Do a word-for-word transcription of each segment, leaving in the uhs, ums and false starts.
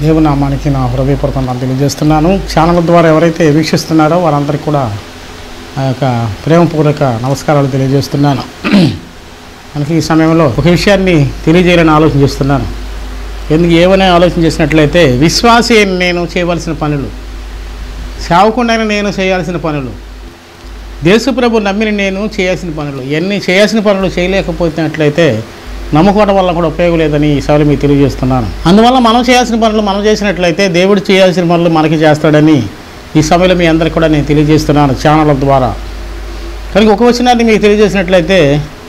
దేవునామానికి నా హృదయపూర్వకంగా తెలియజేస్తున్నాను. ఛానల్ ద్వారా ఎవరైతే వీక్షిస్తున్నారో వారందరికీ కూడా ఆ యొక్క ప్రేమపూర్వక నమస్కారాలు తెలియజేస్తున్నాను. మనకి ఈ సమయంలో ఒక విషయాన్ని తెలియజేయాలని ఆలోచన చేస్తున్నాను. ఎందుకు ఏమనే ఆలోచన చేసినట్లయితే, విశ్వాసి నేను చేయవలసిన పనులు, సేవకుండైన నేను చేయాల్సిన పనులు, దేశప్రభు నమ్మిన నేను చేయాల్సిన పనులు, ఇవన్నీ చేయాల్సిన పనులు చేయలేకపోతున్నట్లయితే నమ్ముకోవడం వల్ల కూడా ఉపయోగం లేదని ఈ సభలో మీకు తెలియజేస్తున్నాను. అందువల్ల మనం చేయాల్సిన పనులు మనం చేసినట్లయితే దేవుడు చేయాల్సిన పనులు మనకి చేస్తాడని ఈ సమయంలో మీ అందరికీ కూడా నేను తెలియజేస్తున్నాను ఛానల్ ద్వారా. కనుక ఒక వచనాన్ని మీకు తెలియజేసినట్లయితే,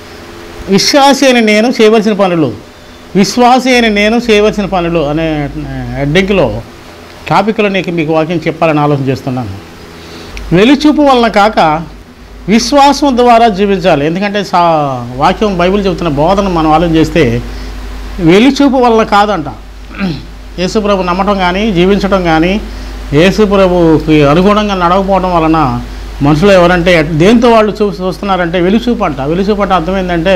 విశ్వాసి అని నేను చేయవలసిన పనులు, విశ్వాసి అని నేను చేయవలసిన పనులు అనే అడ్డంకిలో టాపిక్లో నీకు మీకు వాక్యం చెప్పాలని ఆలోచన చేస్తున్నాను. వెలుచూపు వలన కాక విశ్వాసం ద్వారా జీవించాలి. ఎందుకంటే సా వాక్యం బైబిల్ చెబుతున్న బోధన మనం ఆలోచన చేస్తే వెలుచూపు వలన కాదంట. యేసుప్రభు నమ్మటం కానీ జీవించడం కానీ యేసుప్రభుకి అనుగుణంగా నడవకపోవడం వలన మనుషులు ఎవరంటే దేంతో వాళ్ళు చూ చూస్తున్నారంటే వెలుచూపు అంట. వెలుచూపు అంటే అర్థం ఏంటంటే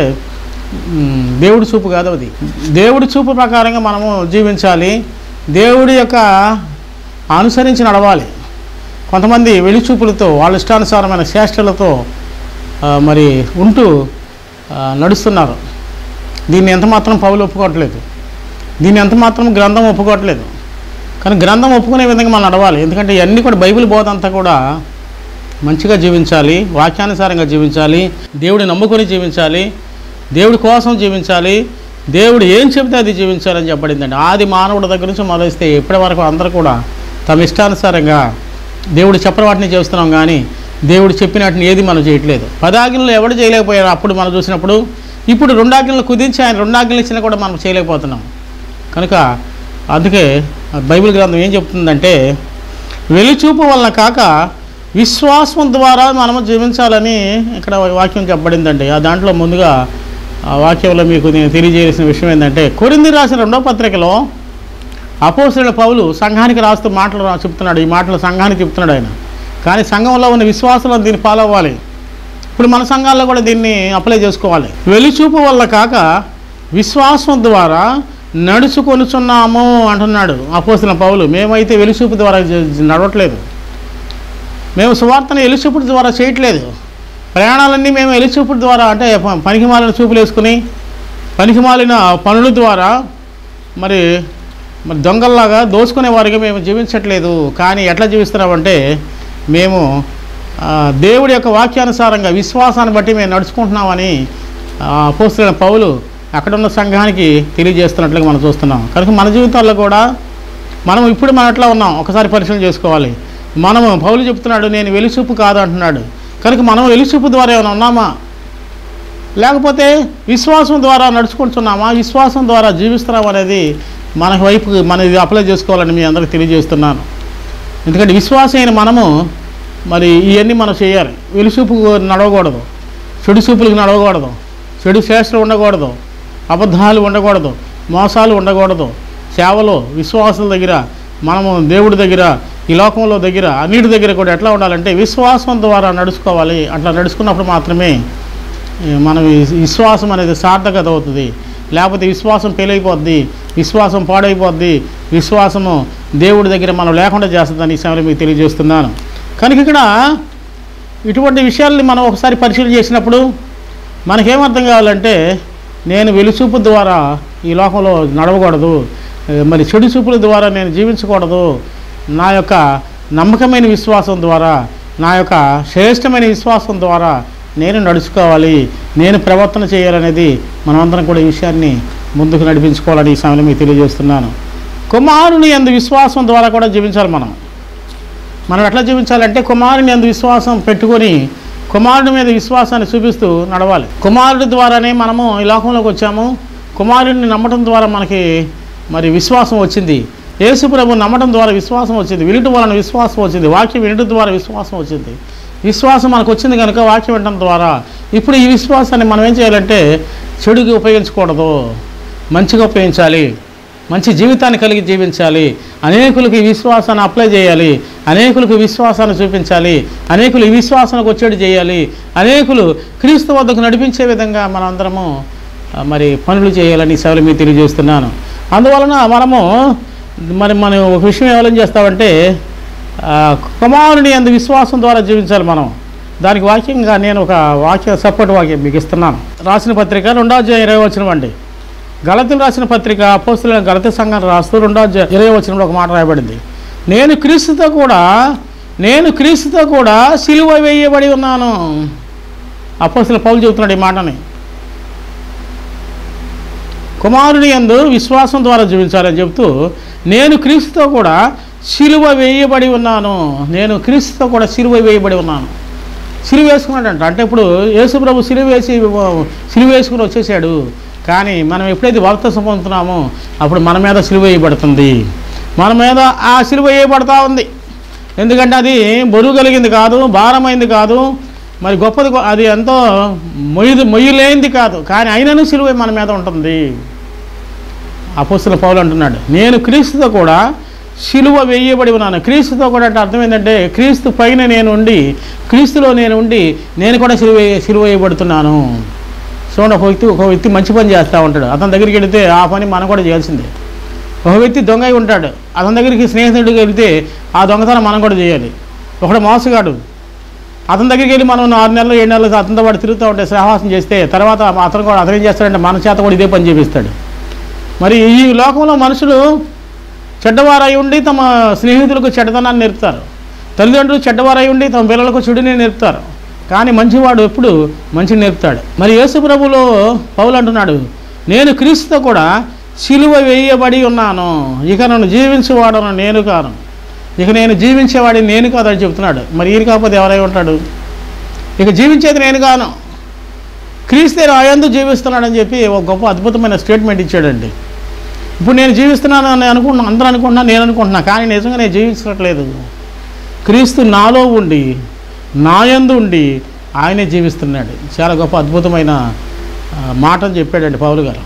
దేవుడి చూపు కాదు, అది దేవుడి చూపు ప్రకారంగా మనము జీవించాలి, దేవుడి యొక్క అనుసరించి నడవాలి. కొంతమంది వెలుచూపులతో వాళ్ళ ఇష్టానుసారమైన చేష్టలతో మరి ఉంటూ నడుస్తున్నారు. దీన్ని ఎంతమాత్రం పౌలు ఒప్పుకోవట్లేదు, దీన్ని ఎంతమాత్రం గ్రంథం ఒప్పుకోవట్లేదు. కానీ గ్రంథం ఒప్పుకునే విధంగా మనం నడవాలి. ఎందుకంటే ఇవన్నీ కూడా బైబిల్ బోధ అంతా కూడా మంచిగా జీవించాలి, వాక్యానుసారంగా జీవించాలి, దేవుడిని నమ్ముకొని జీవించాలి, దేవుడి కోసం జీవించాలి, దేవుడు ఏం చెబితే అది జీవించాలని చెప్పబడిందండి. ఆది మానవుడి దగ్గర నుంచి మొదలైస్తే ఇప్పటి వరకు అందరూ కూడా తమ ఇష్టానుసారంగా దేవుడు చెప్పని వాటిని చేస్తున్నాం, కానీ దేవుడు చెప్పిన వాటిని ఏది మనం చేయట్లేదు. పదాజ్ఞలు ఎవడు చేయలేకపోయారు అప్పుడు మనం చూసినప్పుడు, ఇప్పుడు రెండాజ్ఞలు కుదించి ఆయన రెండాజ్ఞలు ఇచ్చినా కూడా మనం చేయలేకపోతున్నాం. కనుక అందుకే బైబిల్ గ్రంథం ఏం చెప్తుందంటే, వెలుచూపు వలన కాక విశ్వాసం ద్వారా మనము జీవించాలని ఇక్కడ వాక్యం చెప్పబడిందండి. ఆ దాంట్లో ముందుగా ఆ వాక్యంలో మీకు నేను తెలియజేయాల్సిన విషయం ఏంటంటే, కొరింథీ రాసిన రెండో పత్రికలో అపోస్తలుడైన పౌలు సంఘానికి రాస్తూ మాటలు చెప్తున్నాడు. ఈ మాటలు సంఘానికి చెప్తున్నాడు ఆయన. కానీ సంఘంలో ఉన్న విశ్వాసంలో దీన్ని ఫాలో అవ్వాలి. ఇప్పుడు మన సంఘాల్లో కూడా దీన్ని అప్లై చేసుకోవాలి. వెలుచూపు వల్ల కాక విశ్వాసం ద్వారా నడుచుకొనుచున్నాము అంటున్నాడు అపోస్తలుడైన పౌలు. మేమైతే వెలుచూపు ద్వారా నడవట్లేదు, మేము సువార్తను వెలుచూపు ద్వారా చేయట్లేదు. ప్రయాణాలన్నీ మేము వెలుచూపు ద్వారా, అంటే పనికిమాలిన చూపులు వేసుకుని పనికిమాలిన పనుల ద్వారా మరి మరి దొంగల్లాగా దోచుకునే వారికి మేము జీవించట్లేదు. కానీ ఎట్లా జీవిస్తున్నామంటే, మేము దేవుడి యొక్క వాక్యానుసారంగా విశ్వాసాన్ని బట్టి మేము నడుచుకుంటున్నామని అపోస్తలుడైన పౌలు అక్కడున్న సంఘానికి తెలియజేస్తున్నట్లుగా మనం చూస్తున్నాం. కనుక మన జీవితాల్లో కూడా మనం ఇప్పుడు మనం ఎట్లా ఉన్నాం ఒకసారి పరిశీలన చేసుకోవాలి. మనము పౌలు చెప్తున్నాడు నేను వెలుచూపు కాదు అంటున్నాడు. కనుక మనం వెలుచూపు ద్వారా ఏమైనా ఉన్నామా, లేకపోతే విశ్వాసం ద్వారా నడుచుకుంటున్నామా, విశ్వాసం ద్వారా జీవిస్తున్నాం అనేది మన వైపు మనం ఇది అప్లై చేసుకోవాలని మీ అందరికీ తెలియజేస్తున్నాను. ఎందుకంటే విశ్వాసమైన మనము మరి ఇవన్నీ మనం చేయాలి. వెలుచూపు నడవకూడదు, చెడు చూపులకు నడవకూడదు, చెడు చేష్టలు ఉండకూడదు, అబద్ధాలు ఉండకూడదు, మోసాలు ఉండకూడదు. సేవలో విశ్వాసుల దగ్గర, మనము దేవుడి దగ్గర, ఈ లోకంలో దగ్గర, అన్నిటి దగ్గర కూడా ఎట్లా ఉండాలంటే విశ్వాసం ద్వారా నడుచుకోవాలి. అట్లా నడుచుకున్నప్పుడు మాత్రమే మన విశ్వాసం అనేది సార్థకత అవుతుంది. లేకపోతే విశ్వాసం పెళ్ళైపోద్ది, విశ్వాసం పాడైపోద్ది, విశ్వాసము దేవుడి దగ్గర మనం లేకుండా చేస్తుందని ఈ సమయంలో మీకు తెలియజేస్తున్నాను. కనుక ఇక్కడ ఇటువంటి విషయాల్ని మనం ఒకసారి పరిశీలన చేసినప్పుడు మనకేమర్థం కావాలంటే, నేను వెలుచూపు ద్వారా ఈ లోకంలో నడవకూడదు, మరి చెడు చూపుల ద్వారా నేను జీవించకూడదు, నా యొక్క నమ్మకమైన విశ్వాసం ద్వారా, నా యొక్క శ్రేష్టమైన విశ్వాసం ద్వారా నేను నడుచుకోవాలి, నేను ప్రవర్తన చేయాలనేది మనమందరం కూడా ఈ విషయాన్ని ముందుకు నడిపించుకోవాలని ఈ సమయంలో మీకు తెలియజేస్తున్నాను. కుమారుని యందు విశ్వాసం ద్వారా కూడా జీవించాలి. మనం మనం ఎట్లా జీవించాలంటే, కుమారుని యందు విశ్వాసం పెట్టుకొని కుమారుడి మీద విశ్వాసాన్ని చూపిస్తూ నడవాలి. కుమారుడి ద్వారానే మనము ఈ లోకంలోకి వచ్చాము. కుమారుడిని నమ్మటం ద్వారా మనకి మరి విశ్వాసం వచ్చింది. యేసుప్రభు నమ్మటం ద్వారా విశ్వాసం వచ్చింది, వినటం వలన విశ్వాసం వచ్చింది, వాక్యం వినటం ద్వారా విశ్వాసం వచ్చింది. విశ్వాసం మనకు వచ్చింది కనుక వాక్యం వినడం ద్వారా ఇప్పుడు ఈ విశ్వాసాన్ని మనం ఏం చేయాలంటే, చెడుగా ఉపయోగించకూడదు, మంచిగా ఉపయోగించాలి, మంచి జీవితాన్ని కలిగి జీవించాలి, అనేకులకు ఈ విశ్వాసాన్ని అప్లై చేయాలి, అనేకులకు విశ్వాసాన్ని చూపించాలి, అనేకులు ఈ విశ్వాసానికి వచ్చేది చేయాలి, అనేకులు క్రీస్తు వద్దకు నడిపించే విధంగా మనందరము మరి పనులు చేయాలని సేవలు మీకు తెలియజేస్తున్నాను. అందువలన మనము మరి మనం ఒక విషయం ఏం చేస్తామంటే కుమారుని యందు విశ్వాసం ద్వారా జీవించాలి మనం. దానికి వాక్యంగా నేను ఒక వాక్య సపోర్ట్ వాక్యం మీకు ఇస్తున్నాను. రాసిన పత్రిక రెండో అధ్యాయం ఇరవై వచనం అండి. గలతీలు రాసిన పత్రిక అపోస్తలులైన గలతీ సంఘాన్ని రాస్తూ రెండో అధ్యాయం ఇరవై వచనంలో ఒక మాట రాయబడింది. నేను క్రీస్తుతో కూడా నేను క్రీస్తుతో కూడా సిలువ వేయబడి ఉన్నాను. అపోస్తలుల పౌలు చెబుతున్నాడు ఈ మాటని. కుమారుని యందు విశ్వాసం ద్వారా జీవించాలని చెబుతూ నేను క్రీస్తుతో కూడా సిలువ వేయబడి ఉన్నాను. నేను క్రీస్తుతో కూడా సిలువ వేయబడి ఉన్నాను. సిలువ వేసుకున్నాడంట. అంటే ఇప్పుడు యేసుప్రభు సిలువ వేసి సిలువ వేసుకుని వచ్చేసాడు. కానీ మనం ఎప్పుడైతే బాప్తిసం పొందుతున్నామో అప్పుడు మన మీద సిలువ వేయబడుతుంది. మన మీద ఆ సిలువ వేయబడతా ఉంది. ఎందుకంటే అది బరువు కలిగింది కాదు, భారమైంది కాదు, మరి గొప్పది, అది ఎంతో మొయ్యి మొయ్యలేనిది కాదు. కానీ అయినను సిలువ మన మీద ఉంటుంది. అపోస్తలుల పౌలు అంటున్నాడు, నేను క్రీస్తుతో కూడా సిలువ వేయబడి ఉన్నాను. క్రీస్తుతో కూడా అంటే అర్థం ఏంటంటే క్రీస్తు పైన నేను ఉండి, క్రీస్తులో నేను ఉండి నేను కూడా సిలువ సిలువ వేయబడుతున్నాను. చూడండి, ఒక వ్యక్తి ఒక వ్యక్తి మంచి పని చేస్తూ ఉంటాడు. అతని దగ్గరికి వెళితే ఆ పని మనం కూడా చేయాల్సిందే. ఒక వ్యక్తి దొంగ అయి ఉంటాడు. అతని దగ్గరికి స్నేహితుడికి వెళితే ఆ దొంగతనం మనం కూడా చేయాలి. ఒకడు మోసగాడు, అతని దగ్గరికి వెళ్ళి మనం ఆరు నెలలు ఏడు నెలలు అతనితో పాటు తిరుగుతూ ఉంటే సహవాసం చేస్తే తర్వాత అతను కూడా అతను ఏం చేస్తాడంటే మన చేత కూడా ఇదే పని చేపిస్తాడు. మరి ఈ లోకంలో మనుషులు చెడ్డవారై ఉండి తమ స్నేహితులకు చెడ్డతనాన్ని నేర్పుతారు. తల్లిదండ్రులు చెడ్డవారై ఉండి తమ పిల్లలకు చెడుని నేర్పుతారు. కానీ మంచివాడు ఎప్పుడు మంచిని నేర్పుతాడు. మరి యేసు ప్రభువులో పౌలు అంటున్నాడు, నేను క్రీస్తుతో కూడా సిలువ వేయబడి ఉన్నాను. ఇక నన్ను జీవించేవాడను నేను కాను, ఇక నేను జీవించేవాడిని నేను కాదని చెప్తున్నాడు. మరి ఈయన కాకపోతే ఎవరై ఉంటాడు? ఇక జీవించేది నేను కాను, క్రీస్తే నాయందు జీవిస్తున్నాడని చెప్పి ఒక గొప్ప అద్భుతమైన స్టేట్మెంట్ ఇచ్చాడండి. ఇప్పుడు నేను జీవిస్తున్నాను అని అనుకుంటున్నా, అందరూ అనుకుంటున్నా, నేను అనుకుంటున్నా, కానీ నిజంగా నేను జీవించట్లేదు. క్రీస్తు నాలో ఉండి నాయందు ఉండి ఆయనే జీవిస్తున్నాడు. చాలా గొప్ప అద్భుతమైన మాటలు చెప్పాడండి పౌలు గారు.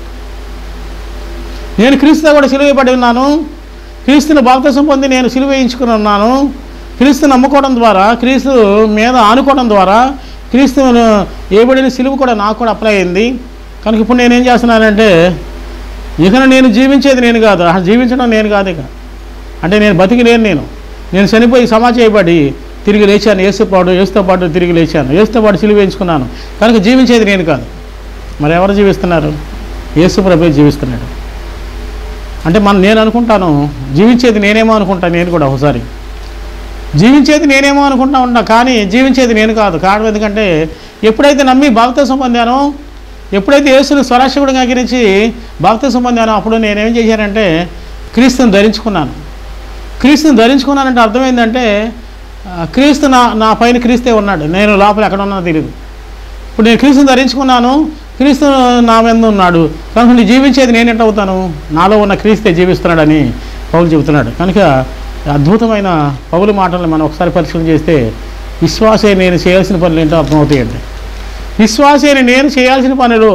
నేను క్రీస్తుతో కూడా సిలువ వేయబడి ఉన్నాను. క్రీస్తుని బాప్తిసం పొంది నేను సిలువ వేయించుకుని ఉన్నాను. క్రీస్తుని నమ్ముకోవడం ద్వారా, క్రీస్తు మీద ఆనుకోవడం ద్వారా క్రీస్తును వేయబడిన సిలువ కూడా నాకు కూడా అప్లై అయింది. కనుక ఇప్పుడు నేనేం చేస్తున్నానంటే ఇక నేను జీవించేది నేను కాదు, జీవించడం నేను కాదు. ఇక అంటే నేను బతికి లేను, నేను నేను చనిపోయి సమాధి చేయబడి తిరిగి లేచాను. యేసుతో పాటు యేసుతో పాటు తిరిగి లేచాను, యేసుతో పాటు సిలువ వేయించుకున్నాను. కనుక జీవించేది నేను కాదు. మరి ఎవరు జీవిస్తున్నారు? యేసు ప్రభువే జీవిస్తున్నాడు. అంటే మనం నేను అనుకుంటాను జీవించేది నేనేమో అనుకుంటాను. నేను కూడా ఒకసారి జీవించేది నేనేమో అనుకుంటా ఉంటా, కానీ జీవించేది నేను కాదు. కారణం ఎందుకంటే ఎప్పుడైతే నమ్మి బాప్తిసం పొందానో, ఎప్పుడైతే యేసుని స్వరక్షకుడిగా అంగీకరించి బాప్తిసం పొందానో అప్పుడు నేనేం చేశానంటే క్రీస్తుని ధరించుకున్నాను. క్రీస్తుని ధరించుకున్నానంటే అర్థమైందంటే క్రీస్తు నా నా పైన క్రీస్తే ఉన్నాడు, నేను లోపల ఎక్కడ ఉన్నానో తెలియదు. ఇప్పుడు నేను క్రీస్తుని ధరించుకున్నాను, క్రీస్తు నా మీద ఉన్నాడు. కనుక నేను జీవించేది నేను ఎట్లా అవుతాను? నాలో ఉన్న క్రీస్తే జీవిస్తున్నాడని పౌలు చెబుతున్నాడు. కనుక అద్భుతమైన పౌలు మాటలను మనం ఒకసారి పరిశీలన చేస్తే విశ్వాసే నేను చేయాల్సిన పనులు ఏంటో అర్థమవుతాయండి. విశ్వాసే నేను చేయాల్సిన పనులు,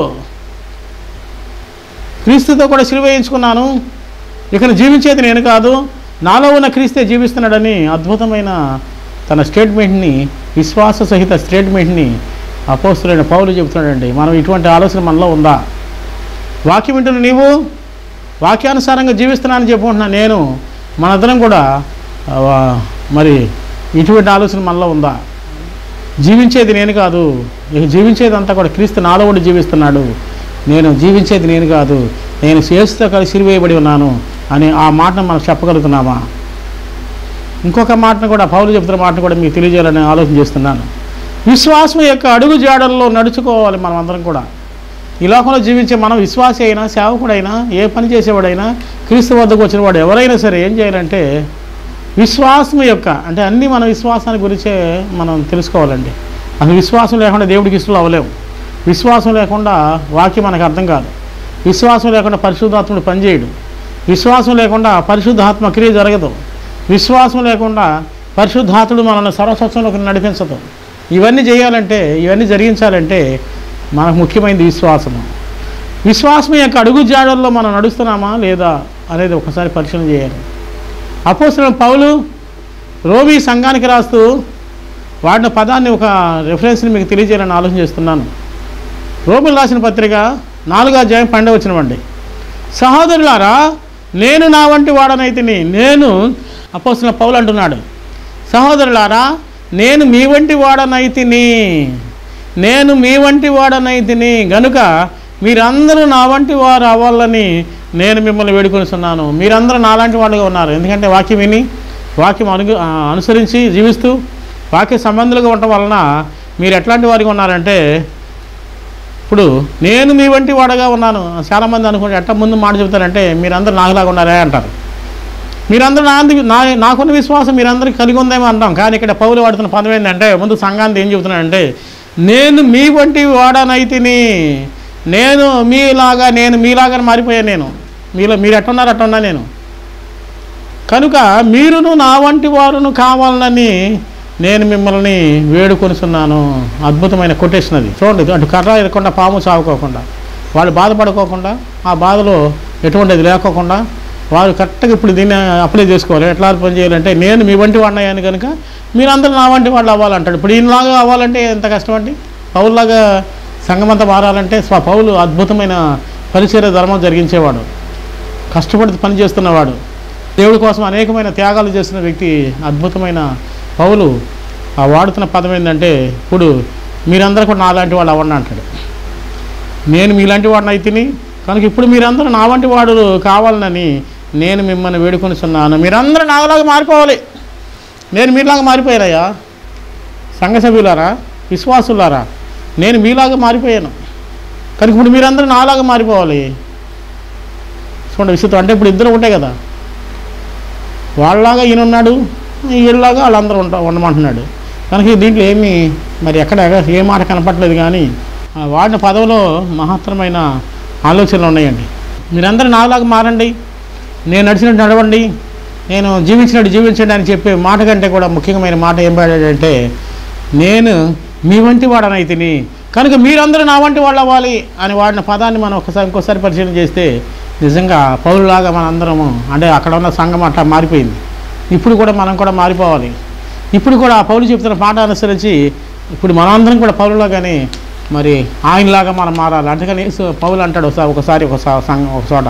క్రీస్తుతో కూడా సిలువ వేయించుకున్నాను, ఇక జీవించేది నేను కాదు, నాలో ఉన్న క్రీస్తే జీవిస్తున్నాడని అద్భుతమైన తన స్టేట్మెంట్ని, విశ్వాస సహిత స్టేట్మెంట్ని అపోస్తలుడైన పౌలు చెబుతున్నాడండి. మనం ఇటువంటి ఆలోచన మనలో ఉందా? వాక్యం వింటున్న నీవు వాక్యానుసారంగా జీవిస్తున్నానని చెప్పుకుంటున్నా నేను, మనందరం కూడా మరి ఇటువంటి ఆలోచన మనలో ఉందా? జీవించేది నేను కాదు, ఇక జీవించేది అంతా కూడా క్రీస్తు నాలో ఉండి జీవిస్తున్నాడు, నేను జీవించేది నేను కాదు, నేను యేసుతో కలిసి సిలువ వేయబడి ఉన్నాను అని ఆ మాటను మనం చెప్పగలుగుతున్నామా? ఇంకొక మాటను కూడా పౌలు చెబుతున్న మాటను కూడా మీకు తెలియజేయాలని ఆలోచన చేస్తున్నాను. విశ్వాసం యొక్క అడుగు జాడల్లో నడుచుకోవాలి మనం అందరం కూడా. ఈ లోకంలో జీవించే మనం విశ్వాసి అయినా, సేవకుడైనా, ఏ పని చేసేవాడైనా, క్రీస్తు వద్దకు వచ్చిన వాడు ఎవరైనా సరే ఏం చేయాలంటే విశ్వాసం యొక్క అంటే అన్నీ మన విశ్వాసాన్ని గురించే మనం తెలుసుకోవాలండి. అసలు విశ్వాసం లేకుండా దేవుడికి ఇష్టలు అవ్వలేవు. విశ్వాసం లేకుండా వాక్యం మనకు అర్థం కాదు. విశ్వాసం లేకుండా పరిశుద్ధాత్ముడు పనిచేయడు. విశ్వాసం లేకుండా పరిశుద్ధాత్మ క్రియ జరగదు. విశ్వాసం లేకుండా పరిశుద్ధాత్ముడు మనల్ని సర్వసత్యంలోకి నడిపించదు. ఇవన్నీ చేయాలంటే, ఇవన్నీ జరిగించాలంటే మనకు ముఖ్యమైనది విశ్వాసము. విశ్వాసం యొక్క అడుగు జాడల్లో మనం నడుస్తున్నామా లేదా అనేది ఒకసారి పరిశీలన చేయాలి. అపోస్తలుడైన పౌలు రోమీ సంఘానికి రాస్తూ వాడిన పదాన్ని, ఒక రెఫరెన్స్ని మీకు తెలియజేయాలని ఆలోచన చేస్తున్నాను. రోమీలు రాసిన పత్రిక నాలుగో అధ్యాయం పన్నెండవ వచనం అండి. సహోదరులారా, నేను నా వంటి వాడనైతిని. నేను అపోస్తలుడైన పౌలు అంటున్నాడు, సహోదరులారా నేను మీ వంటి వాడనైతిని, నేను మీ వంటి వాడనైతిని గనుక మీరందరూ నా వంటి వారు అవ్వాలని నేను మిమ్మల్ని వేడుకొనిస్తున్నాను. మీరందరూ నాలాంటి వాళ్ళుగా ఉన్నారు. ఎందుకంటే వాక్యం విని వాక్యం అను అనుసరించి జీవిస్తూ వాక్య సంబంధులుగా ఉండటం వలన మీరు ఎట్లాంటి వారిగా ఉన్నారంటే, ఇప్పుడు నేను మీ వంటి వాడగా ఉన్నాను. చాలామంది అనుకుంటే ఎట్లా ముందు మాట చెబుతారంటే, మీరందరూ నాకులాగా ఉన్నారే అంటారు. మీరందరూ నా నా నాకున్న విశ్వాసం మీరందరికీ కలిగి ఉందేమో అంటాం. కానీ ఇక్కడ పౌలు వాడుతున్న పదం ఏంటంటే, ముందు సంఘాన్ని ఏం చెబుతున్నాడంటే, నేను మీ వంటి వాడనైతిని, నేను మీలాగా నేను మీలాగా మారిపోయాను. నేను మీలో మీరు ఎట్టున్నారు అట్టున్నా నేను, కనుక మీరును నా వంటి వారును కావాలని నేను మిమ్మల్ని వేడుకొనిస్తున్నాను. అద్భుతమైన కొటేషన్ అది. చూడండి, అటు కర్ర ఎరకుండా పాము చావుకోకుండా, వాళ్ళు బాధపడుకోకుండా, ఆ బాధలో ఎటువంటిది లేకోకుండా వారు కరెక్ట్గా ఇప్పుడు దీన్ని అప్లై చేసుకోవాలి. ఎట్లా పని చేయాలంటే, నేను మీ వంటి వాడిని అయ్యాను కనుక మీరందరూ నా వంటి వాళ్ళు అవ్వాలంటాడు. ఇప్పుడు ఈయనలాగా అవ్వాలంటే ఎంత కష్టం అండి. పౌరులాగా సంఘమంతా మారాలంటే స్వ పౌలు అద్భుతమైన పరిచర్య ధర్మం జరిగించేవాడు, కష్టపడి పని చేస్తున్నవాడు, దేవుడి కోసం అనేకమైన త్యాగాలు చేస్తున్న వ్యక్తి. అద్భుతమైన పౌలు ఆ వాడుతున్న పదం ఏంటంటే, ఇప్పుడు మీరందరూ కూడా నాలాంటి వాళ్ళు అవ్వండి అంటాడు. నేను మీలాంటి వాడిని అయితేని కనుక ఇప్పుడు మీరందరూ నా వంటి వాడు కావాలని నేను మిమ్మల్ని వేడుకొనిస్తున్నాను. మీరందరూ నాలాగా మారిపోవాలి. నేను మీలాగా మారిపోయానయ్యా. సంఘ సభ్యులారా, విశ్వాసులారా, నేను మీలాగా మారిపోయాను కనుక ఇప్పుడు మీరందరూ నాలాగా మారిపోవాలి. చూడండి విషయం అంటే, ఇప్పుడు ఇద్దరు ఉంటాయి కదా, వాళ్ళలాగా ఈయన ఉన్నాడు, వీళ్ళలాగా వాళ్ళందరూ ఉంటా ఉండమంటున్నాడు. కనుక దీంట్లో ఏమీ మరి ఎక్కడ ఏ మాట కనపట్లేదు. కానీ వాడిన పదవిలో మహత్తరమైన ఆలోచనలు ఉన్నాయండి. మీరందరూ నాలాగా మారండి, నేను నడిచినట్టు నడవండి, నేను జీవించినట్టు జీవించండి అని చెప్పే మాట కంటే కూడా ముఖ్యమైన మాట ఏం పాడాడంటే, నేను మీ వంటి వాడనైతిని కనుక మీరందరూ నా వంటి వాళ్ళు అవ్వాలి అని వాడిన పదాన్ని మనం ఒకసారి ఇంకోసారి పరిశీలన చేస్తే నిజంగా పౌరులాగా మనందరము అంటే అక్కడ ఉన్న సంఘం అట్లా మారిపోయింది. ఇప్పుడు కూడా మనం కూడా మారిపోవాలి. ఇప్పుడు కూడా ఆ పౌలు చెప్తున్న పాట అనుసరించి ఇప్పుడు మనందరం కూడా పౌరులాగానే మరి ఆయనలాగా మనం మారాలి. అందుకని పౌలు అంటాడు ఒకసారి ఒకసారి ఒక సంఘం ఒక చోట,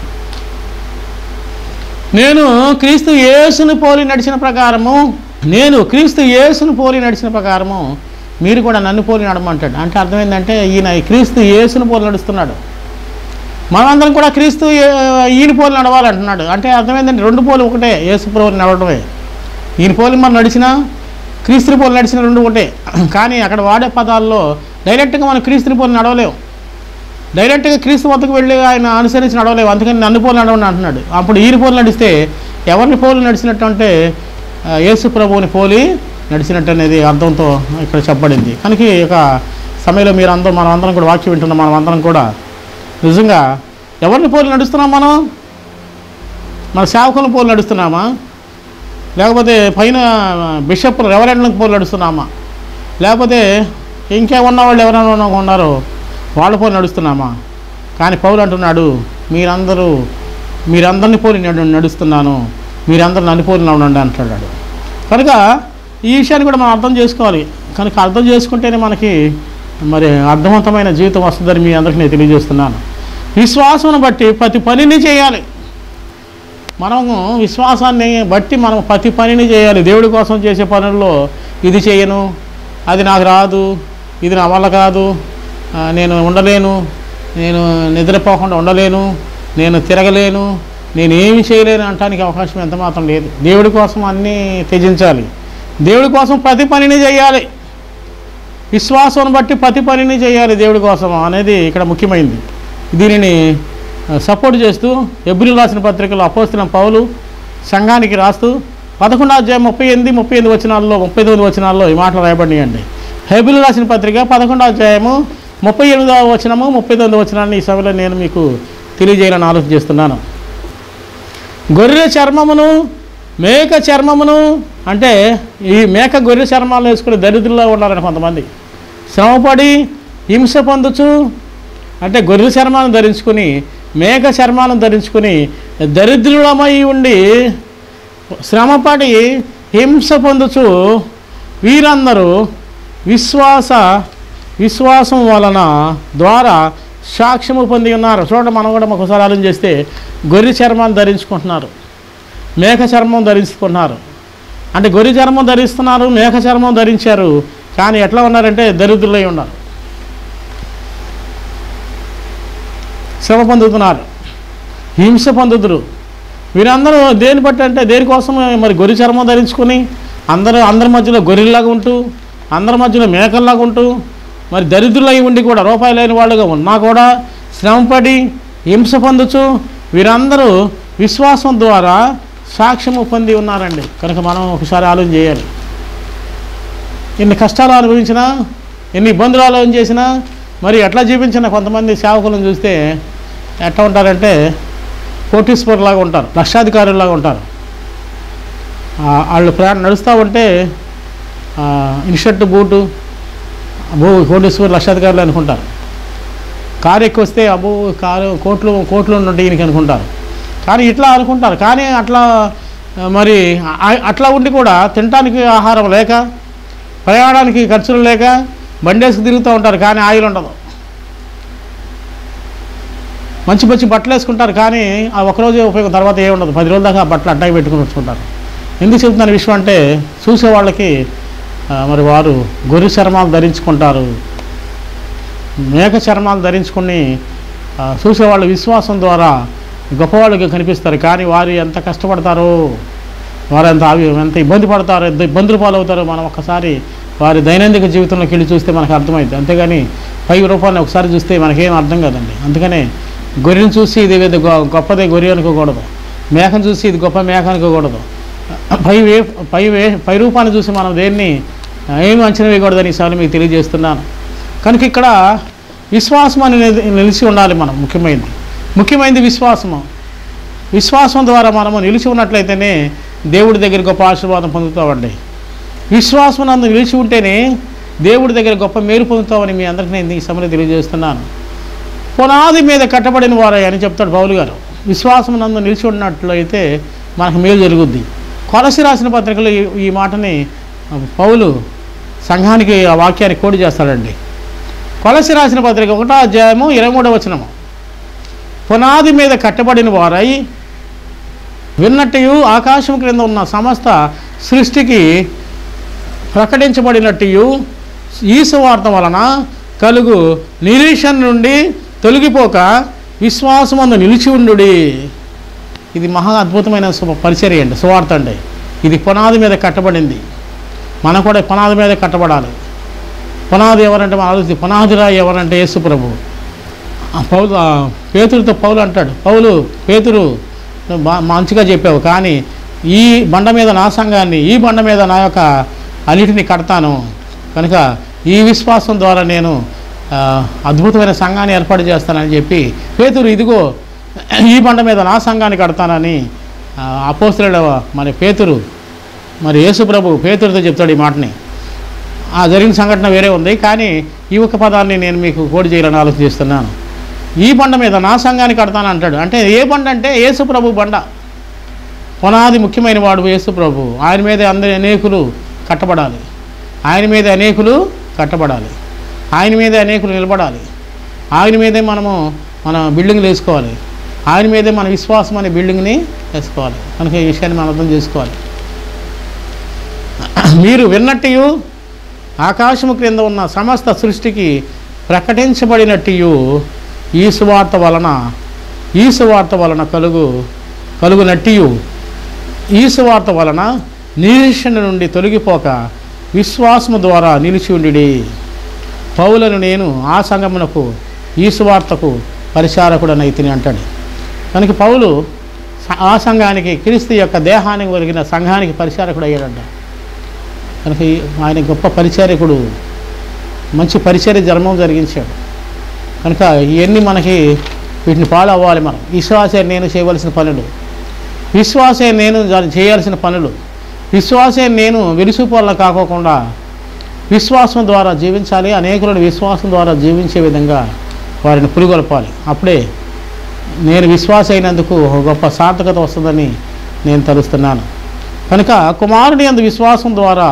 నేను క్రీస్తు యేసును పోలి నడిచిన ప్రకారము నేను క్రీస్తు యేసును పోలి నడిచిన ప్రకారము మీరు కూడా నన్ను పోలి నడమంటాడు. అంటే అర్థం ఏంటంటే, ఈయన క్రీస్తు యేసును పోలి నడుస్తున్నాడు, మనమందరం కూడా క్రీస్తు ఈయన పోలి నడవాలంటున్నాడు. అంటే అర్థం ఏంటంటే, రెండు పోలి ఒకటే, యేసు పోలి నడవడమే. ఈయన పోలి మనం నడిచినా క్రీస్తుని పోలి నడిచిన రెండు ఒకటే. కానీ అక్కడ వాడే పదాల్లో డైరెక్ట్గా మనం క్రీస్తుని పోలి నడవలేము, డైరెక్ట్గా క్రీస్తు వద్దకు వెళ్ళి ఆయన అనుసరించి నడవలేము. అందుకని నన్ను పోలి నడవని అంటున్నాడు. అప్పుడు ఈయన పోలి నడిస్తే ఎవరిని పోలి నడిచినట్టు అంటే యేసు ప్రభువుని పోలి నడిచినట్టు అనేది అర్థంతో ఇక్కడ చెప్పబడింది. కనుక ఈ యొక్క సమయంలో మీరు అందరూ మనం అందరం కూడా వాక్యం వింటున్నాం. మనం అందరం కూడా నిజంగా ఎవరిని పోలి నడుస్తున్నాం? మనం మన సేవకులను పోలి నడుస్తున్నామా? లేకపోతే పైన బిషప్లు రెవరెండ్లకు పోలి నడుస్తున్నామా? లేకపోతే ఇంకే ఉన్నవాళ్ళు ఎవరైనా ఉన్నారో వాళ్ళ పోలి నడుస్తున్నామా? కానీ పౌలు అంటున్నాడు, మీరందరూ మీరందరిని పోలి నడుస్తున్నాను, మీరందరూ నన్ను పోలి ఉండండి అంటున్నాడు. కనుక ఈ విషయాన్ని కూడా మనం అర్థం చేసుకోవాలి. కనుక అర్థం చేసుకుంటేనే మనకి మరి అర్థవంతమైన జీవితం వస్తుందని మీ అందరికీ నేను తెలియజేస్తున్నాను. విశ్వాసం బట్టి ప్రతి పనిని చేయాలి. మనము విశ్వాసాన్ని బట్టి మనం ప్రతి పనిని చేయాలి. దేవుడి కోసం చేసే పనుల్లో ఇది చేయను, అది నాకు రాదు, ఇది నా వల్ల కాదు, నేను ఉండలేను, నేను నిద్రపోకుండా ఉండలేను, నేను తిరగలేను, నేను ఏమి చేయలేను అనడానికి అవకాశం ఎంత మాత్రం లేదు. దేవుడి కోసం అన్నీ త్యజించాలి. దేవుడి కోసం ప్రతి పనిని చేయాలి. విశ్వాసం బట్టి ప్రతి పనిని చేయాలి దేవుడి కోసం అనేది ఇక్కడ ముఖ్యమైనది. దీనిని సపోర్ట్ చేస్తూ హెబ్రీయులకు రాసిన పత్రికలో అపోస్తలుడైన పౌలు సంఘానికి రాస్తూ పదకొండో అధ్యాయం ముప్పై ఎనిమిది ముప్పై ఎనిమిది వచనాల్లో ముప్పై తొమ్మిది వచనాల్లో ఈ మాటలు రాయబడినాయండి. హెబ్రీయులకు రాసిన పత్రిక పదకొండో అధ్యాయము ముప్పై ఎనిమిదవ వచనము ముప్పై తొమ్మిది వచనాన్ని ఈ సభలో నేను మీకు తెలియజేయాలని ఆలోచన చేస్తున్నాను. గొర్రె చర్మమును మేక చర్మమును అంటే ఈ మేక గొర్రె చర్మాలు వేసుకుని దరిద్రుల్లో ఉండాలని కొంతమంది శ్రమపడి హింస పొందుచు అంటే గొర్రె చర్మాలను ధరించుకుని మేక చర్మాలను ధరించుకుని దరిద్రులమై ఉండి శ్రమపడి హింస పొందుచు వీరందరూ విశ్వాస విశ్వాసం వలన ద్వారా సాక్ష్యము పొంది ఉన్నారు. చూడండి, మనం కూడా ఒకసారి ఆలోచన చేస్తే గొర్రె చర్మాన్ని ధరించుకుంటున్నారు, మేక చర్మం ధరించుకుంటున్నారు. అంటే గొర్రె చర్మం ధరిస్తున్నారు, మేక చర్మం ధరించారు, కానీ ఎట్లా ఉన్నారంటే దరిద్రులై ఉన్నారు, శ్రమ పొందుతున్నారు, హింస పొందుతురు. వీరందరూ దేని బట్టి అంటే దేనికోసం? మరి గొర్రె చర్మం ధరించుకొని అందరూ అందరి మధ్యలో గొర్రెల్లాగా ఉంటూ, అందరి మధ్యలో మేకల్లాగా ఉంటూ, మరి దరిద్రులై ఉండి కూడా రూపాయి లేని వాళ్ళుగా ఉన్నా కూడా శ్రమపడి హింస పొందుచు వీరందరూ విశ్వాసం ద్వారా సాక్ష్యము పొంది ఉన్నారండి. కనుక మనం ఒకసారి ఆలోచన చేయాలి. ఎన్ని కష్టాలు అనుభవించినా, ఎన్ని ఇబ్బందులు ఆలోచన చేసినా, మరి ఎట్లా జీవించినా కొంతమంది సేవకులను చూస్తే ఎట్లా ఉంటారంటే కోటీశ్వరులాగా ఉంటారు, లక్షాధికారులాగా ఉంటారు. వాళ్ళు ప్రయాణం నడుస్తూ ఉంటే ఇన్షర్ట్ బూటు, అబ్బో కోటీశ్వరు లక్షాధికారులు అనుకుంటారు. కారు ఎక్కువ వస్తే అబ్బో కారు కోట్లు కోట్లు ఉన్నట్టు ఈయనకి అనుకుంటారు. కానీ ఇట్లా అనుకుంటారు. కానీ అట్లా మరి అట్లా ఉండి కూడా తినడానికి ఆహారం లేక, ప్రయాణానికి ఖర్చులు లేక బండేసుకు తిరుగుతూ ఉంటారు, కానీ ఆయిల్ ఉండదు. మంచి మంచి బట్టలు వేసుకుంటారు, కానీ ఆ ఒకరోజే ఉపయోగం, తర్వాత ఏ ఉండదు. పది రోజుల దాకా ఆ బట్టలు అడ్డాయి పెట్టుకుని వచ్చుకుంటారు. ఎందుకు చెబుతున్న విషయం అంటే చూసే వాళ్ళకి మరి వారు గొర్రె చర్మాలు ధరించుకుంటారు, మేక చర్మాలు ధరించుకుని చూసేవాళ్ళు విశ్వాసం ద్వారా గొప్పవాళ్ళుగా కనిపిస్తారు. కానీ వారు ఎంత కష్టపడతారో, వారు ఎంత ఎంత ఇబ్బంది పడతారో, ఎంత ఇబ్బందులు పాలవుతారో మనం ఒక్కసారి వారి దైనందిక జీవితంలోకి వెళ్ళి చూస్తే మనకు అర్థమవుతుంది. అంతేగాని పై రూపాన్ని ఒకసారి చూస్తే మనకేం అర్థం కాదండి. అందుకనే గొర్రెను చూసి ఇది గొప్పదే గొర్రె అనుకోకూడదు, మేకను చూసి ఇది గొప్ప మేక అనుకోకూడదు. పై వే పై వే పై రూపాన్ని చూసి మనం దేన్ని ఏమి అంచనా వేయకూడదని ఈసారి మీకు తెలియజేస్తున్నాను. కనుక ఇక్కడ విశ్వాసం అనేది నిలిచి ఉండాలి. మనం ముఖ్యమైనది ముఖ్యమైనది విశ్వాసము. విశ్వాసం ద్వారా మనము నిలిచి ఉన్నట్లయితేనే దేవుడి దగ్గర గొప్ప ఆశీర్వాదం పొందుతామండి. విశ్వాసం నందు నిలిచి ఉంటేనే దేవుడి దగ్గర గొప్ప మేలు పొందుతామని మీ అందరికీ నేను ఈ సమయంలో తెలియజేస్తున్నాను. పునాది మీద కట్టబడిన వారు అని చెప్తాడు పౌలు గారు. విశ్వాసం నందు నిలిచి ఉన్నట్లయితే మనకు మేలు జరుగుద్ది. కొలసి రాసిన పత్రికలో ఈ మాటని పౌలు సంఘానికి ఆ వాక్యాన్ని కోడి చేస్తాడండి. కొలసి రాసిన పత్రిక ఒకటో అధ్యాయము ఇరవై మూడవ వచనము, పునాది మీద కట్టబడిన వారై విన్నట్టు ఆకాశం క్రింద ఉన్న సమస్త సృష్టికి ప్రకటించబడినట్టు ఈ సువార్త వలన కలుగు నిరీక్షణ నుండి తొలగిపోక విశ్వాసమందు నిలిచి ఉండుడి. ఇది మహా అద్భుతమైన పరిచర్య అండి, సువార్త అండి. ఇది పునాది మీద కట్టబడింది. మనం కూడా పునాది మీద కట్టబడాలి. పునాది ఎవరంటే మన ఆలోచి పునాదిరా ఎవరంటే యేసు ప్రభు. పౌలు పేతురుతో పౌలు అంటాడు, పౌలు పేతురు బా మంచిగా చెప్పావు, కానీ ఈ బండ మీద నా సంఘాన్ని, ఈ బండ మీద నా యొక్క అన్నిటిని కడతాను. కనుక ఈ విశ్వాసం ద్వారా నేను అద్భుతమైన సంఘాన్ని ఏర్పాటు చేస్తానని చెప్పి పేతురు ఇదిగో ఈ బండ మీద నా సంఘాన్ని కడతానని అపోస్తలుడు మరి పేతురు మరి యేసు ప్రభు పేతురుతో చెప్తాడు ఈ మాటని. ఆ జరిగిన సంఘటన వేరే ఉంది, కానీ ఈ ఒక్క పదాన్ని నేను మీకు కోడి చేయాలని ఆలోచిస్తున్నాను. ఈ బండ మీద నా సంఘాన్ని కడతాను అంటాడు. అంటే ఏ బండ అంటే యేసు ప్రభు బండ. పునాది ముఖ్యమైన వాడు యేసు ప్రభు. ఆయన మీద అందరి అనేకులు కట్టబడాలి, ఆయన మీద అనేకులు కట్టబడాలి, ఆయన మీదే అనేకులు నిలబడాలి, ఆయన మీదే మనము మన బిల్డింగ్లు వేసుకోవాలి, ఆయన మీదే మన విశ్వాసం అనే బిల్డింగ్ని వేసుకోవాలి. కనుక ఈ విషయాన్ని మనం అర్థం చేసుకోవాలి. మీరు విన్నట్టు ఆకాశము క్రింద ఉన్న సమస్త సృష్టికి ప్రకటించబడినట్టు ఈ సువార్త వలన ఈ సువార్త వలన కలుగు కలుగునట్టు ఈ సువార్త వలన నిరీక్షణ నుండి తొలగిపోక విశ్వాసము ద్వారా నిలిచి ఉండి పౌలను నేను ఆ సంఘమునకు ఈ సువార్తకు పరిచారకుడనైతిని అంటాడు. కనుక పౌలు ఆ సంఘానికి క్రీస్తు యొక్క దేహానికి కలిగిన సంఘానికి పరిచారకుడు అయ్యాడంట. కనుక ఆయన గొప్ప పరిచారకుడు, మంచి పరిచర్య జన్మం జరిగించాడు. కనుక ఇవన్నీ మనకి వీటిని ఫాలో అవ్వాలి. మనం విశ్వాసే నేను చేయవలసిన పనులు, విశ్వాసే నేను చేయాల్సిన పనులు, విశ్వాసే నేను వెలుసుపోల కాకోకుండా విశ్వాసం ద్వారా జీవించాలి. అనేకులను విశ్వాసం ద్వారా జీవించే విధంగా వారిని పురిగొల్పాలి. అప్పుడే నేను విశ్వాస అయినందుకు గొప్ప సార్థకత వస్తుందని నేను తలుస్తున్నాను. కనుక కుమారుని అందు విశ్వాసం ద్వారా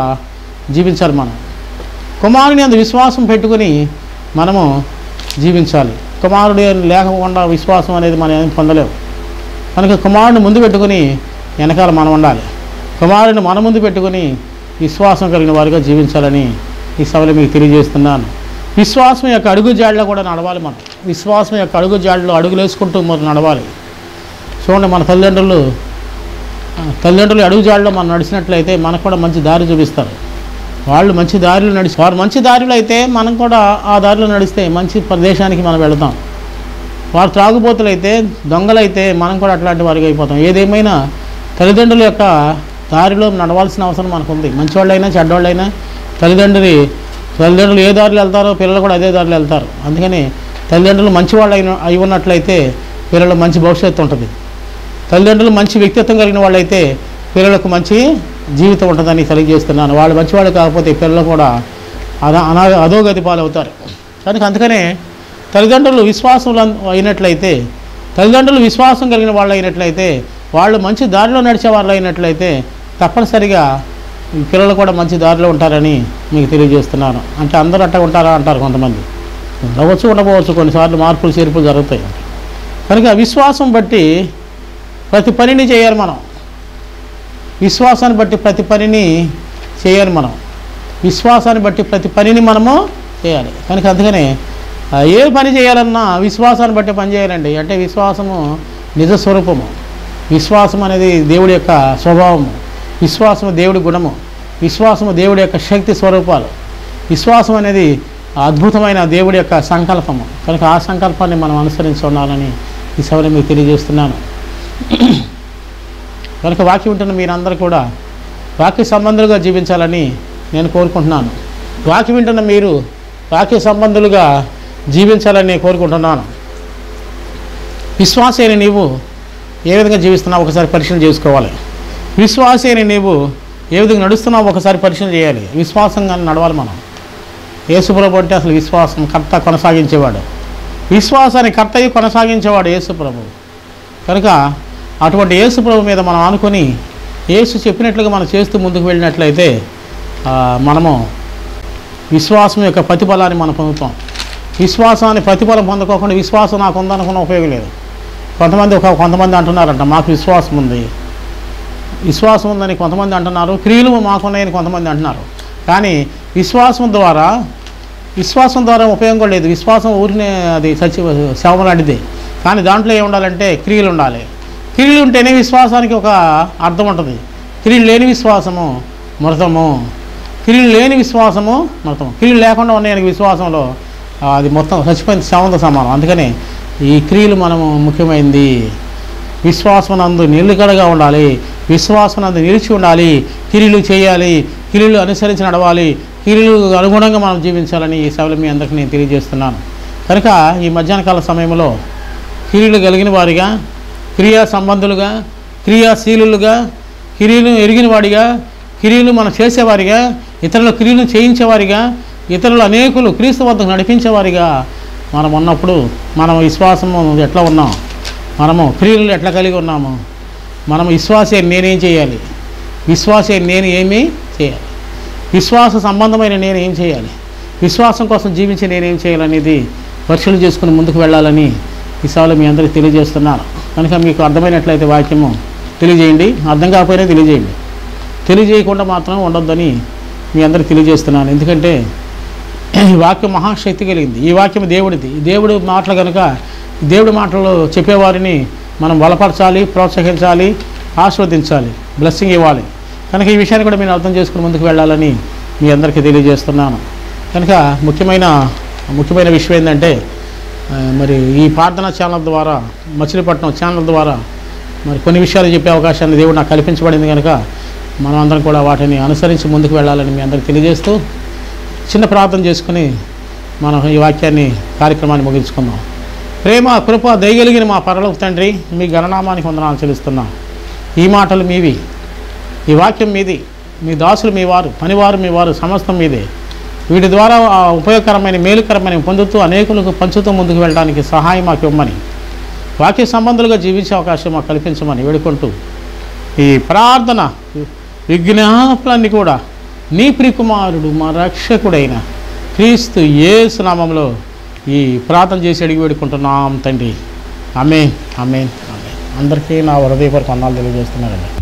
జీవించాలి. మనం కుమారుని అందు విశ్వాసం పెట్టుకుని మనము జీవించాలి. కుమారుడు లేకుండా విశ్వాసం అనేది మనం ఏం పొందలేము. కనుక కుమారుడిని ముందు పెట్టుకుని వెనకాల మనం ఉండాలి. కుమారుడిని మన ముందు పెట్టుకుని విశ్వాసం కలిగిన వారిగా జీవించాలని ఈ సభలో మీకు తెలియజేస్తున్నాను. విశ్వాసం యొక్క అడుగు జాడలో కూడా నడవాలి. మనం విశ్వాసం యొక్క అడుగు జాడలో అడుగులు వేసుకుంటూ మనం నడవాలి. చూడండి, మన తల్లిదండ్రులు తల్లిదండ్రులు అడుగు జాడలో మనం నడిచినట్లయితే మనకు కూడా మంచి దారి చూపిస్తారు. వాళ్ళు మంచి దారిలో నడిచి వారు మంచి దారిలో అయితే మనం కూడా ఆ దారిలో నడిస్తే మంచి ప్రదేశానికి మనం వెళతాం. వారు త్రాగుబోతులైతే దొంగలైతే మనం కూడా అట్లాంటి వారికి అయిపోతాం. ఏదేమైనా తల్లిదండ్రుల యొక్క దారిలో నడవాల్సిన అవసరం మనకు ఉంది. మంచివాళ్ళైనా చెడ్డవాళ్ళైనా తల్లిదండ్రులు తల్లిదండ్రులు ఏ దారిలో వెళ్తారో పిల్లలు కూడా అదే దారిలో వెళ్తారు. అందుకని తల్లిదండ్రులు మంచివాళ్ళు అయిన అయి ఉన్నట్లయితే పిల్లలకు మంచి భవిష్యత్తు ఉంటుంది. తల్లిదండ్రులు మంచి వ్యక్తిత్వం కలిగిన వాళ్ళైతే పిల్లలకు మంచి జీవితం ఉంటుందని తెలియజేస్తున్నాను. వాళ్ళు మంచివాళ్ళు కాకపోతే పిల్లలు కూడా అదా అనా అధోగతి పాలవుతారు. కనుక అందుకనే తల్లిదండ్రులు విశ్వాసం అయినట్లయితే తల్లిదండ్రులు విశ్వాసం కలిగిన వాళ్ళు అయినట్లయితే వాళ్ళు మంచి దారిలో నడిచే వాళ్ళు అయినట్లయితే తప్పనిసరిగా పిల్లలు కూడా మంచి దారిలో ఉంటారని మీకు తెలియజేస్తున్నాను. అంటే అందరూ అట్ట ఉంటారా అంటారు కొంతమంది. ఉండవచ్చు, ఉండకపోవచ్చు, కొన్నిసార్లు మార్పులు చేర్పులు జరుగుతాయి. కనుక విశ్వాసం బట్టి ప్రతి పనిని చేయాలి. మనం విశ్వాసాన్ని బట్టి ప్రతి పనిని చేయాలి. మనం విశ్వాసాన్ని బట్టి ప్రతి పనిని మనము చేయాలి. కనుక అందుకనే ఏ పని చేయాలన్నా విశ్వాసాన్ని బట్టి పని చేయాలండి. అంటే విశ్వాసము నిజ స్వరూపము. విశ్వాసం అనేది దేవుడి యొక్క స్వభావము. విశ్వాసము దేవుడి గుణము. విశ్వాసము దేవుడి యొక్క శక్తి స్వరూపాలు. విశ్వాసం అనేది అద్భుతమైన దేవుడి యొక్క సంకల్పము. కనుక ఆ సంకల్పాన్ని మనం అనుసరించి ఉండాలని ఈ సభలో మీకు తెలియజేస్తున్నాను. కనుక వాక్యం ఉంటున్న మీరందరూ కూడా వాక్య సంబంధులుగా జీవించాలని నేను కోరుకుంటున్నాను. వాక్యం వింటున్న మీరు వాక్య సంబంధులుగా జీవించాలని నేను కోరుకుంటున్నాను. విశ్వాసైన నీవు ఏ విధంగా జీవిస్తున్నావు ఒకసారి పరిశీలన చేసుకోవాలి. విశ్వాసైన నీవు ఏ విధంగా నడుస్తున్నావు ఒకసారి పరిశీలన చేయాలి. విశ్వాసంగా నడవాలి. మనం యేసుప్రభు అంటే అసలు విశ్వాసం కర్త కొనసాగించేవాడు. విశ్వాసాన్ని కర్తయ్య కొనసాగించేవాడు యేసుప్రభు. కనుక అటువంటి యేసుప్రభు మీద మనం ఆనుకొని యేసు చెప్పినట్లుగా మనం చేస్తూ ముందుకు వెళ్ళినట్లయితే మనము విశ్వాసం యొక్క ప్రతిఫలాన్ని మనం పొందుతాం. విశ్వాసాన్ని ప్రతిఫలం పొందుకోకుండా విశ్వాసం నాకు ఉందనుకున్న ఉపయోగం లేదు. కొంతమంది ఒక కొంతమంది అంటున్నారంట మాకు విశ్వాసం ఉంది, విశ్వాసం ఉందని కొంతమంది అంటున్నారు, క్రియలు మాకున్నాయని కొంతమంది అంటున్నారు. కానీ విశ్వాసం ద్వారా విశ్వాసం ద్వారా ఉపయోగం కూడా లేదు. విశ్వాసం ఊరినే అది సచి శవం లాంటిది. కానీ దాంట్లో ఏమి ఉండాలంటే క్రియలు ఉండాలి. క్రియలు ఉంటేనే విశ్వాసానికి ఒక అర్థం ఉంటుంది. క్రియలు లేని విశ్వాసము మృతము. క్రియలు లేని విశ్వాసము మృతము. క్రియలు లేకుండా ఉన్నాయని విశ్వాసంలో అది మొత్తం చచ్చిపోయింది, శవంతో సమానం. అందుకని ఈ క్రియలు మనము ముఖ్యమైనది. విశ్వాసం నందు నిలుకడగా ఉండాలి. విశ్వాసం నందు నిలిచి ఉండాలి. క్రియలు చేయాలి. క్రియలు అనుసరించి నడవాలి. క్రియలు అనుగుణంగా మనం జీవించాలని ఈ సభలో మీ అందరికీ నేను తెలియజేస్తున్నాను. కనుక ఈ మధ్యాహ్న కాల సమయంలో క్రియలు కలిగిన వారిగా, క్రియా సంబంధులుగా, క్రియాశీలుగా, క్రియలు ఎరిగిన వాడిగా, క్రియలు మనం చేసేవారిగా, ఇతరుల క్రియలు చేయించేవారిగా, ఇతరులు అనేకులు క్రీస్తు వద్దకు నడిపించేవారిగా మనం ఉన్నప్పుడు మనం విశ్వాసము ఎట్లా ఉన్నాం, మనము క్రియలు ఎట్లా కలిగి ఉన్నాము, మనం విశ్వాసే నేనేం చేయాలి, విశ్వాసే నేను ఏమీ చేయాలి, విశ్వాస సంబంధమైన నేను ఏం చేయాలి, విశ్వాసం కోసం జీవించి నేనేం చేయాలనేది పరిశీలన చేసుకుని ముందుకు వెళ్ళాలని ఈ సభలో మీ అందరికీ తెలియజేస్తున్నాను. కనుక మీకు అర్థమైనట్లయితే వాక్యము తెలియజేయండి, అర్థం కాకపోయినా తెలియజేయండి. తెలియజేయకుండా మాత్రం ఉండొద్దని మీ అందరికీ తెలియజేస్తున్నాను. ఎందుకంటే ఈ వాక్యం మహాశక్తి కలిగింది. ఈ వాక్యం దేవుడిది. దేవుడి మాటలు కనుక దేవుడి మాటలు చెప్పేవారిని మనం బలపరచాలి, ప్రోత్సహించాలి, ఆస్వాదించాలి, బ్లెస్సింగ్ ఇవ్వాలి. కనుక ఈ విషయాన్ని కూడా మీరు అర్థం చేసుకుని ముందుకు వెళ్ళాలని మీ అందరికీ తెలియజేస్తున్నాను. కనుక ముఖ్యమైన ముఖ్యమైన విషయం ఏంటంటే మరి ఈ ప్రార్థన ఛానల్ ద్వారా, మచిలీపట్నం ఛానల్ ద్వారా మరి కొన్ని విషయాలు చెప్పే అవకాశాన్ని దేవుడు నాకు కల్పించబడింది. కనుక మనం అందరం కూడా వాటిని అనుసరించి ముందుకు వెళ్ళాలని మీ అందరికీ తెలియజేస్తూ చిన్న ప్రార్థన చేసుకుని మనం ఈ వాక్యాన్ని కార్యక్రమాన్ని ముగించుకుందాం. ప్రేమ, కృప, దయగలిగిన మా పరలోక తండ్రి, మీ గణనామానికి వందనాలు చెల్లిస్తున్నాం. ఈ మాటలు మీవి, ఈ వాక్యం మీది, మీ దాసులు మీ వారు, పనివారు మీ వారు, సమస్తం మీదే. వీటి ద్వారా ఉపయోగకరమైన మేలుకరమైన పొందుతూ అనేకులకు పంచుతూ ముందుకు వెళ్ళడానికి సహాయం మాకు ఇవ్వమని, వాక్య సంబంధులుగా జీవించే అవకాశం మాకు కల్పించమని వేడుకుంటూ ఈ ప్రార్థన విజ్ఞాపనలన్నీ కూడా నీ ప్రియకుమారుడు మా రక్షకుడైన క్రీస్తు యేసు నామములో ఈ ప్రార్థన చేసి అడిగి వేడుకుంటున్నాం తండ్రి. ఆమేన్, ఆమేన్, ఆమేన్. అందరికీ నా హృదయపూర్వక వందనాలు తెలియజేస్తున్నానండి.